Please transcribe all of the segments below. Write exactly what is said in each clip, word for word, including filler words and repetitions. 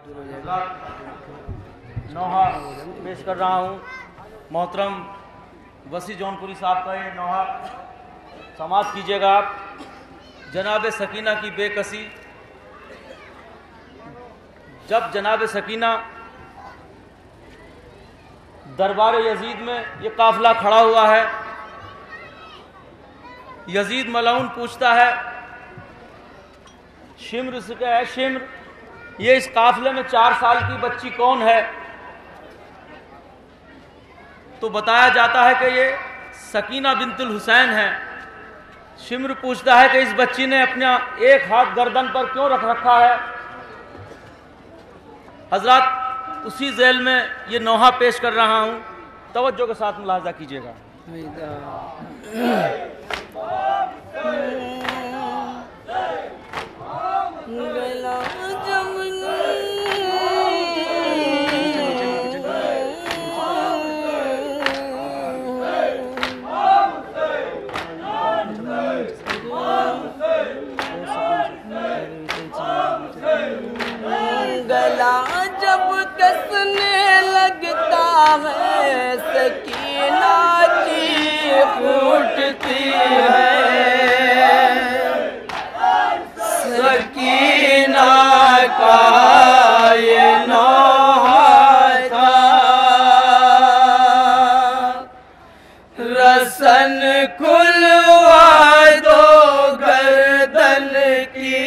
नौहा पेश कर रहा हूँ। मोहतरम वसी जौनपुरी साहब का ये नौहा समाप्त कीजिएगा आप। जनाब सकीना की बेकसी। जब जनाब सकीना दरबार यजीद में ये काफिला खड़ा हुआ है, यजीद मलऊन पूछता है शिम्र से क्या है, शिम्र ये इस काफिले में चार साल की बच्ची कौन है? तो बताया जाता है कि ये सकीना बिंतुल हुसैन है। शिम्र पूछता है कि इस बच्ची ने अपना एक हाथ गर्दन पर क्यों रख रखा है? हजरत उसी जेल में ये नौहा पेश कर रहा हूं, तवज्जो के साथ मुलाहजा कीजिएगा। गला जब कसने लगता है सकीना चीख उठती है, सकीना का ये नौहा था रसन खुलवा दो गर्दन की,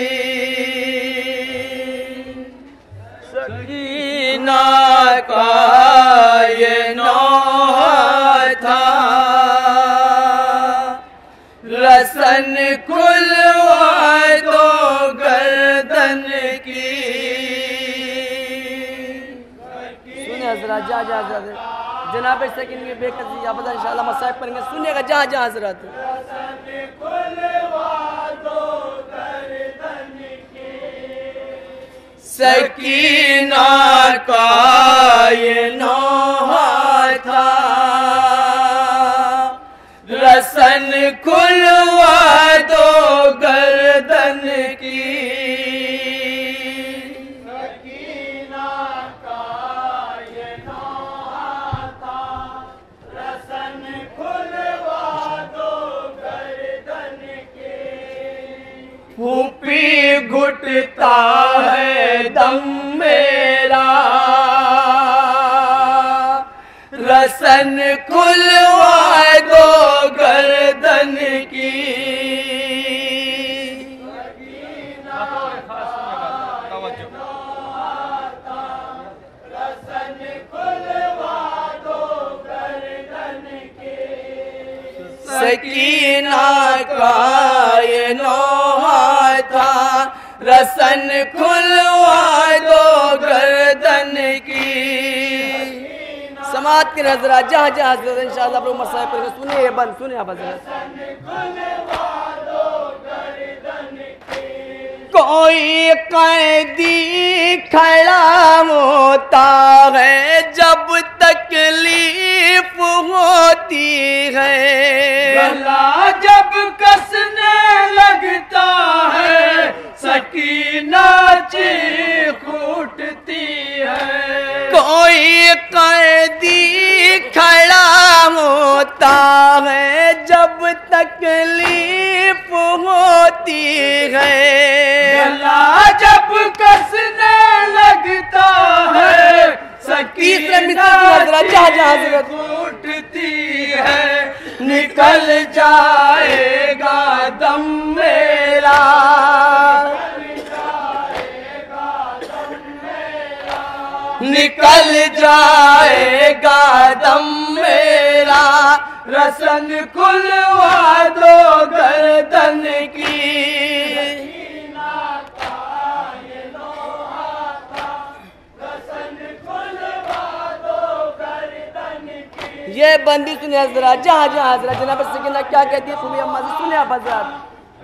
सकीना का ये नौहा था रसन खुलवा दो गर्दन की। सुनिए हजरत, जहाँ जहाँ हजरत जनाब सकीना की बेकसी आप इंशाअल्लाह मसाइब पढ़ेंगे, सुनिएगा जहाँ जहाँ हजरत। सकीना का ये नौहा था रसन खुलवा दो गर्दन की, सकीना का ये नौहा था रसन खुलवा दो गर्दन की। फूफी घुटता है दम मेरा रसन खुलवा दो गर्दन की, रसन खुलवा दो गर्दन की। सकीना का ये नौहा था रसन खुलवा दो गर्दन की। समात के नजरा जहाँ जहाँ हजरत इंशाअल्लाह आप लोग मसाइब करेंगे, सुनिए बंद, सुनिए आप हजरत। कोई कैदी खड़ा होता है जब तकलीफ होती है, गला जब कसने लगता है सकीना चीख उठती है। कोई कैदी खड़ा होता है जब तकलीफ होती है, गला जब कसने लगता है सकीना चीख उठती है। निकल जाएगा दम मेरा, निकल जाएगा दम मेरा रसन खुलवा दो गर्दन की। ये बंदी सुनिए हजरत, जहाँ जहाँ हजरत जनाब सकीना क्या कहती है तुम्हें अम्मा से, सुनिए आप हजरत।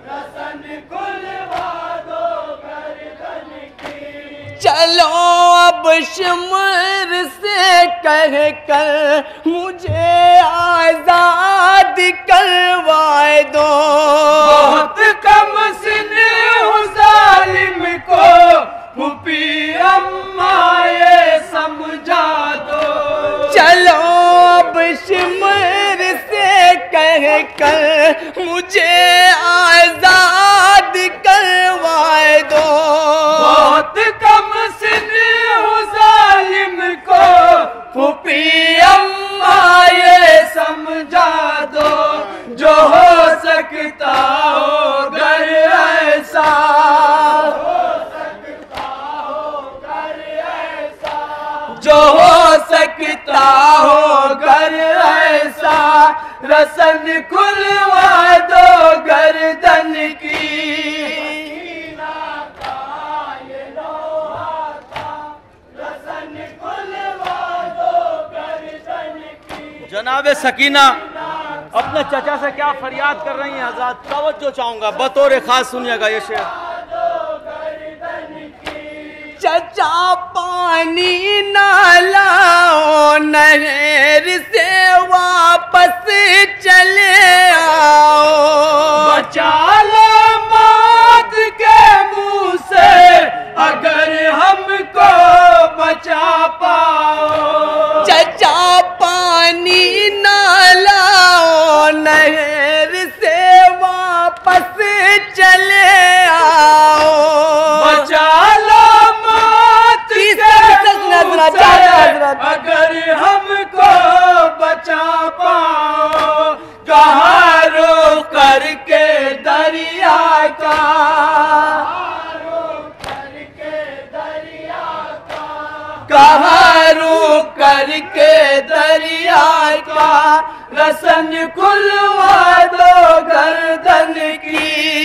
चलो अब शिम्र से कह कर मुझे आजाद करवाए दो, बहुत कम सिन हूँ जालिम को फूफी अम्मा शिमर से कह कर मुझे आजाद करवाए दो। बहुत कम सिन हूँ जालिम को फूफी अम्मा ये समझा दो, जो हो सकता हो घर ऐसा, जो हो सकता हो घर ऐसा, रसन खुलवा दो गर्दन की। जनाबे सकीना अपने चचा से क्या फरियाद कर रही हैं हजरत, तवज्जो चाहूंगा, बतौर खास सुनिएगा ये शेर। चचा पानी ना लाओ नहर से वापस चले आओ, बचा लो मौत के मुंह से अगर हमको बचा पाओ। चचा पानी ना लाओ नहर से वापस चले आओ, बचा लो अगर हमको बचा पाओ। कहाँ रो करके दरिया का, कहाँ रो करके दरिया का, रसन खुलवा दो गर्दन की।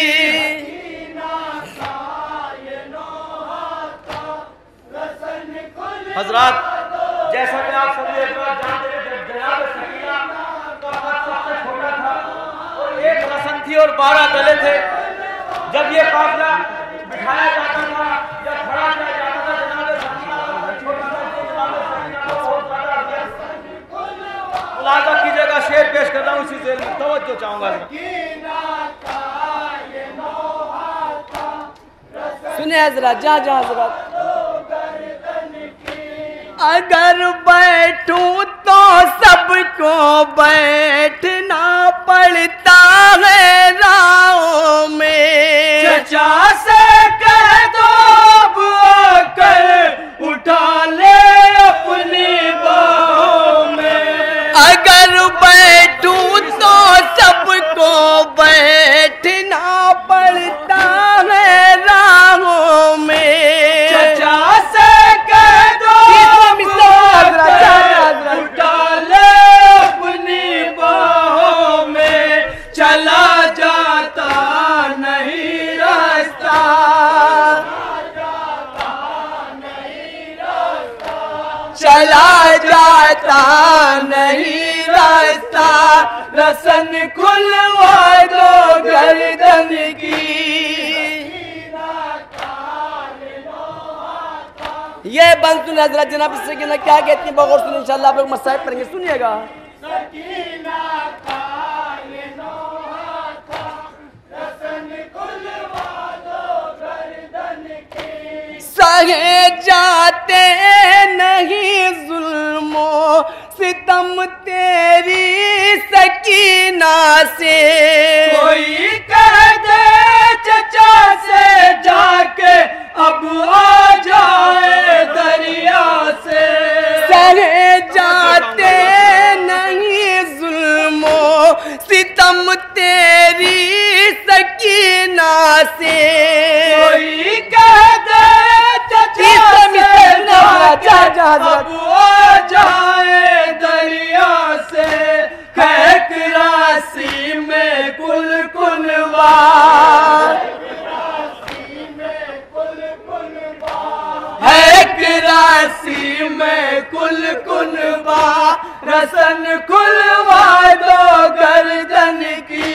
हजरात जैसा कि आप सभी एक बार जानते हैं, जब जनाब सकीना का कद सबसे छोटा था और एक रसन थी और बारह गले थे, जब ये काफिला बिठाया जाता था या खड़ा किया जाता था, जनाब सकीना छोटा था, जनाब सकीना को बहुत ज्यादा मुलाजा कीजिएगा। शेर पेश कर रहा हूँ इसी शेर में, तवज्जो चाहूंगा। सुने हजरत, जा जा हजरत। अगर बैठूं तो सबको बैठना पड़ता है राहों में। चचा से कह दो अब आकर उठा ले अपनी बाहों में। अगर बैठूं तो सबको बैठना पड़ता है राहों में। चचा से कह दो उठा ले अपनी बाहों में, चला जाता नहीं रास्ता, चला जाता नहीं रास्ता, रसन खुलवा दो गर्दन की। ये बंद सुन हजरत, जनाब सकीना क्या कहती है बगौर सुन, इंशाल्लाह आप लोग मसाइब पढ़ेंगे, सुनिएगा। सहे जाते नहीं जुल्मो सितम तेरी सकीना से, कोई कह दे चचा से जाके अब आ जाए दरिया से। सहे जाते नहीं जुल्मो सितम तेरी सकीना से, कोई कह दे चचा से अब आ जाए दरिया से। कहक राशि में कुल कुलवा, राशि में कुल कुलवा, रसन खुलवा दो गर्दन की।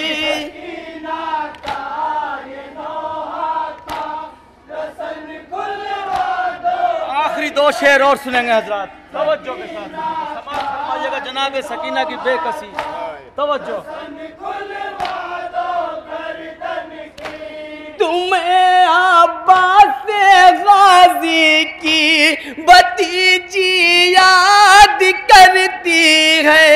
आखिरी दो शेर और सुनेंगे हजरात, तवज्जो के साथ समाज फरमाइएगा जनाब सकीना की बेकसी, तवज्जो। तुम्हें अब्बास गाजी की भतीजी याद करती है,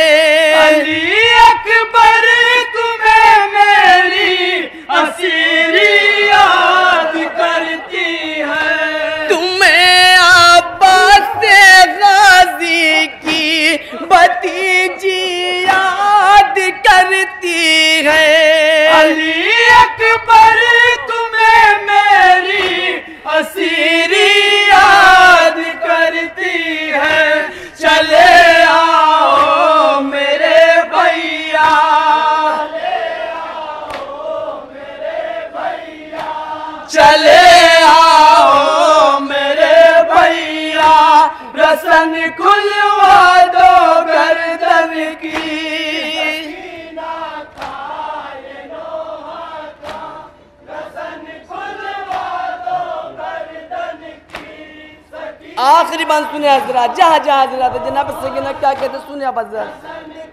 रसन खुलवा दो गर्दन की। आखिरी बात सुने हजरत, जहाँ जहाँ हजरत जनाब सकीना क्या कहते सुने आप हजरत।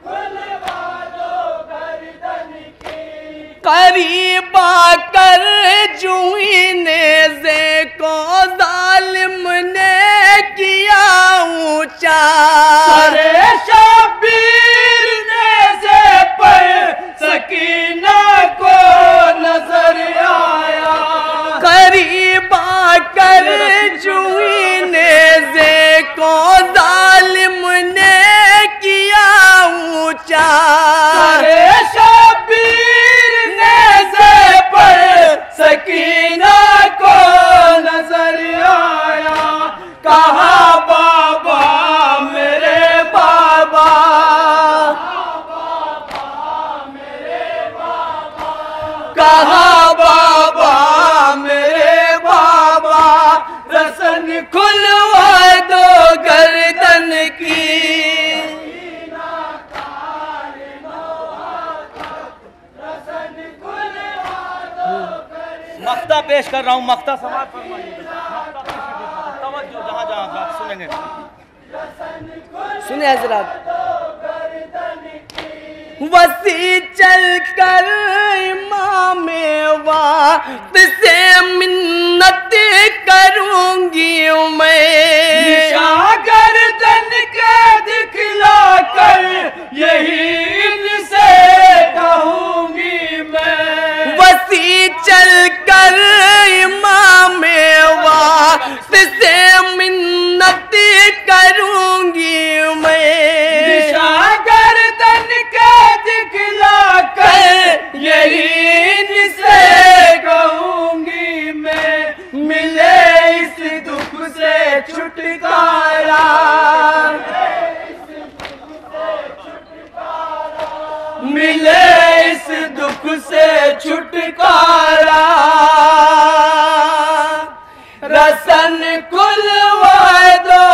करीब आकर जूही नेज़े को जालिम ने किया ऊंचा, अरे शबीर नेज़े पर सकीना को नजर आया। करीब आकर जूही नेज़े को जालिम ने किया ऊंचा, अरे शबीर नेज़े पर सकीना को नजर आया। कहा बाबा मेरे बाबा, कहा बाबा मेरे बाबा, रसन खुलवा दो गर्दन की। मक्ता पेश कर रहा हूँ, मक्ता समाज फरमाइए। मक्ता पेश कीजिए, तवज्जो जहाँ जहाँ आप सुनेंगे। सुने हजरत। वसी चल कर इमाम वक्त से मिन्नत करूंगी मैं, निशा गर्दन के दिखला कर यही इनसे कहूंगी मैं। वसी चल कर इमाम वक्त से मिन्नत करूंगी मैं, निशा गर्दन के दिखला कर यही इनसे कहूंगी मैं। मिले इस दुख से छुटकारा, मिले इस दुख से छुटकारा, रसन खुलवा दो